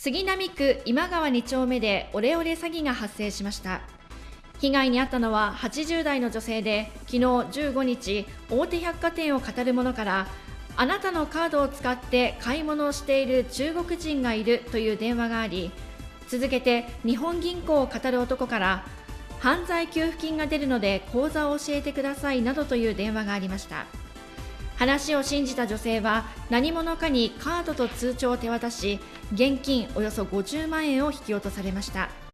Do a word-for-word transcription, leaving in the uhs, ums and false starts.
杉並区今川に丁目でオレオレ詐欺が発生しました。被害に遭ったのははちじゅう代の女性で、昨日じゅうごにち、大手百貨店を語る者から、あなたのカードを使って買い物をしている中国人がいるという電話があり、続けて日本銀行を語る男から、犯罪給付金が出るので口座を教えてくださいなどという電話がありました。話を信じた女性は何者かにカードと通帳を手渡し、現金およそごじゅうまんえんを引き落とされました。